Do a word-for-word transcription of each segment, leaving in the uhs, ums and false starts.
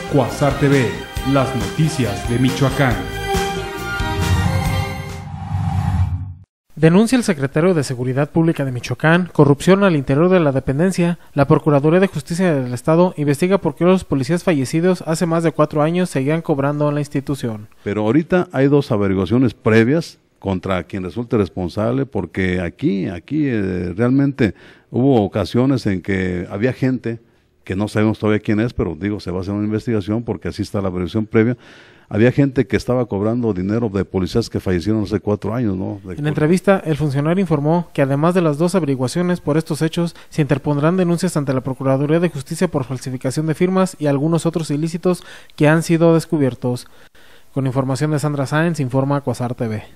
Cuasar T V, las noticias de Michoacán. Denuncia el secretario de Seguridad Pública de Michoacán corrupción al interior de la dependencia. La Procuraduría de Justicia del Estado investiga por qué los policías fallecidos hace más de cuatro años seguían cobrando en la institución. Pero ahorita hay dos averiguaciones previas contra quien resulte responsable, porque aquí, aquí eh, realmente hubo ocasiones en que había gente que no sabemos todavía quién es, pero digo, se va a hacer una investigación porque así está la averiguación previa. Había gente que estaba cobrando dinero de policías que fallecieron hace cuatro años, ¿no? De en entrevista, el funcionario informó que además de las dos averiguaciones por estos hechos, se interpondrán denuncias ante la Procuraduría de Justicia por falsificación de firmas y algunos otros ilícitos que han sido descubiertos. Con información de Sandra Sáenz, informa Cuasar T V.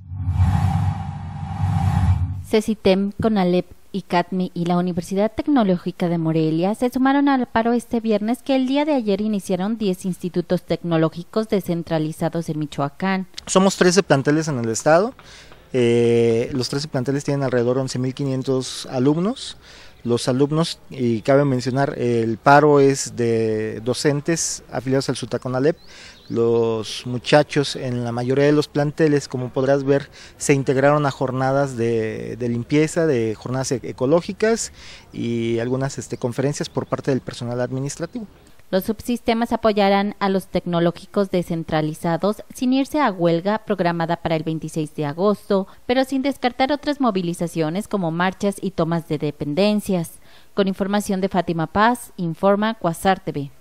CECITEM, CONALEP y CATMI y la Universidad Tecnológica de Morelia se sumaron al paro este viernes que el día de ayer iniciaron diez institutos tecnológicos descentralizados en Michoacán. Somos trece planteles en el estado, eh, los trece planteles tienen alrededor de once mil quinientos alumnos. Los alumnos, y cabe mencionar, el paro es de docentes afiliados al SUTACONALEP. Los muchachos en la mayoría de los planteles, como podrás ver, se integraron a jornadas de, de limpieza, de jornadas ecológicas y algunas este, conferencias por parte del personal administrativo. Los subsistemas apoyarán a los tecnológicos descentralizados sin irse a huelga programada para el veintiséis de agosto, pero sin descartar otras movilizaciones como marchas y tomas de dependencias. Con información de Fátima Paz, informa Cuasar T V.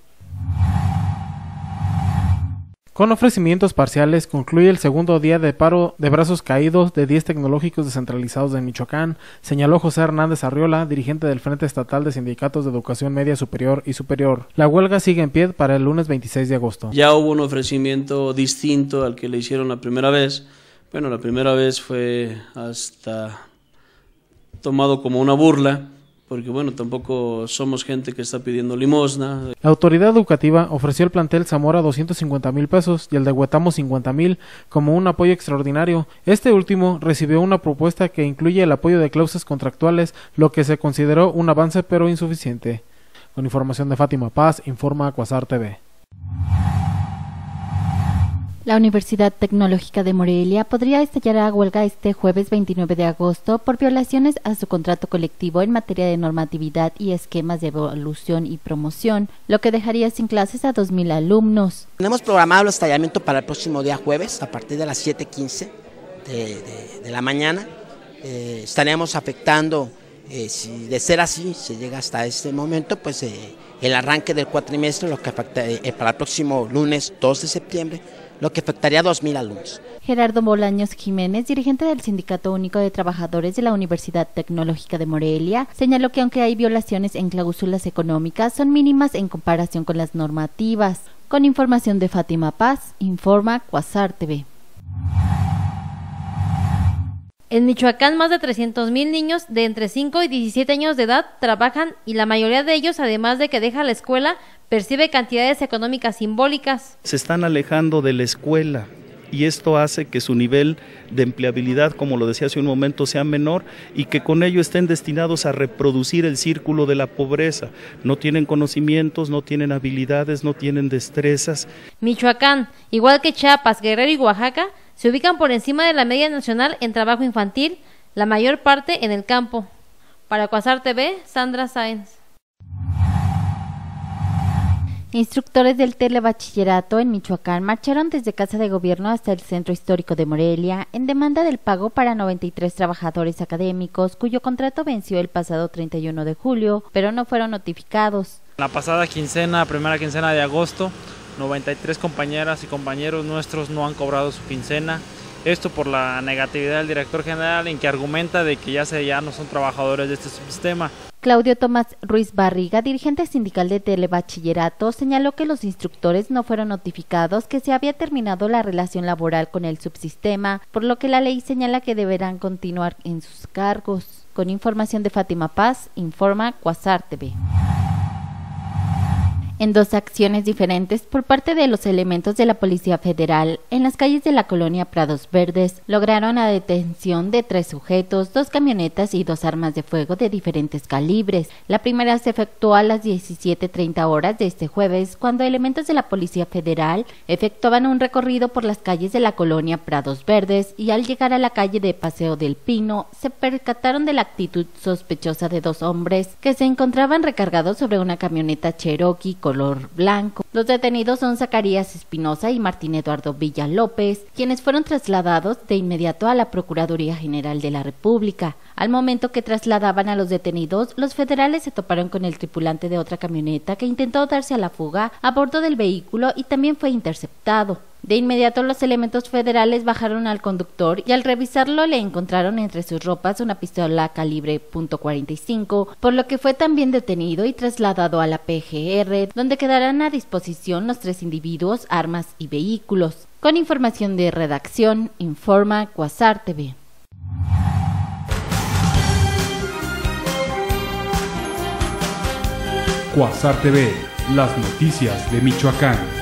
Con ofrecimientos parciales concluye el segundo día de paro de brazos caídos de diez tecnológicos descentralizados de Michoacán, señaló José Hernández Arriola, dirigente del Frente Estatal de Sindicatos de Educación Media Superior y Superior. La huelga sigue en pie para el lunes veintiséis de agosto. Ya hubo un ofrecimiento distinto al que le hicieron la primera vez. Bueno, la primera vez fue hasta tomado como una burla, porque bueno, tampoco somos gente que está pidiendo limosna. La autoridad educativa ofreció al plantel Zamora doscientos cincuenta mil pesos y el de Huetamo cincuenta mil como un apoyo extraordinario. Este último recibió una propuesta que incluye el apoyo de cláusulas contractuales, lo que se consideró un avance pero insuficiente. Con información de Fátima Paz, informa Cuasar T V. La Universidad Tecnológica de Morelia podría estallar a huelga este jueves veintinueve de agosto por violaciones a su contrato colectivo en materia de normatividad y esquemas de evaluación y promoción, lo que dejaría sin clases a dos mil alumnos. Tenemos programado el estallamiento para el próximo día jueves a partir de las siete quince de, de, de la mañana. Eh, estaríamos afectando, eh, si de ser así, se llega hasta este momento, pues eh, el arranque del cuatrimestre, lo que afecta eh, para el próximo lunes dos de septiembre, lo que afectaría a dos mil alumnos. Gerardo Bolaños Jiménez, dirigente del Sindicato Único de Trabajadores de la Universidad Tecnológica de Morelia, señaló que aunque hay violaciones en cláusulas económicas, son mínimas en comparación con las normativas. Con información de Fátima Paz, informa Cuasar T V. En Michoacán, más de trescientos mil niños de entre cinco y diecisiete años de edad trabajan y la mayoría de ellos, además de que deja la escuela, percibe cantidades económicas simbólicas. Se están alejando de la escuela y esto hace que su nivel de empleabilidad, como lo decía hace un momento, sea menor y que con ello estén destinados a reproducir el círculo de la pobreza. No tienen conocimientos, no tienen habilidades, no tienen destrezas. Michoacán, igual que Chiapas, Guerrero y Oaxaca, se ubican por encima de la media nacional en trabajo infantil, la mayor parte en el campo. Para Cuasar T V, Sandra Sáenz. Instructores del telebachillerato en Michoacán marcharon desde Casa de Gobierno hasta el Centro Histórico de Morelia en demanda del pago para noventa y tres trabajadores académicos cuyo contrato venció el pasado treinta y uno de julio, pero no fueron notificados. La pasada quincena, primera quincena de agosto, noventa y tres compañeras y compañeros nuestros no han cobrado su quincena. Esto por la negatividad del director general en que argumenta de que ya, se, ya no son trabajadores de este subsistema. Claudio Tomás Ruiz Barriga, dirigente sindical de telebachillerato, señaló que los instructores no fueron notificados que se había terminado la relación laboral con el subsistema, por lo que la ley señala que deberán continuar en sus cargos. Con información de Fátima Paz, informa Cuasar T V. En dos acciones diferentes por parte de los elementos de la Policía Federal, en las calles de la colonia Prados Verdes, lograron la detención de tres sujetos, dos camionetas y dos armas de fuego de diferentes calibres. La primera se efectuó a las diecisiete treinta horas de este jueves, cuando elementos de la Policía Federal efectuaban un recorrido por las calles de la colonia Prados Verdes y al llegar a la calle de Paseo del Pino, se percataron de la actitud sospechosa de dos hombres que se encontraban recargados sobre una camioneta Cherokee color blanco. Los detenidos son Zacarías Espinosa y Martín Eduardo Villa López, quienes fueron trasladados de inmediato a la Procuraduría General de la República. Al momento que trasladaban a los detenidos, los federales se toparon con el tripulante de otra camioneta que intentó darse a la fuga a bordo del vehículo y también fue interceptado. De inmediato los elementos federales bajaron al conductor y al revisarlo le encontraron entre sus ropas una pistola calibre punto cuarenta y cinco, por lo que fue también detenido y trasladado a la P G R, donde quedarán a disposición los tres individuos, armas y vehículos. Con información de redacción, informa Cuasar T V. Cuasar T V, las noticias de Michoacán.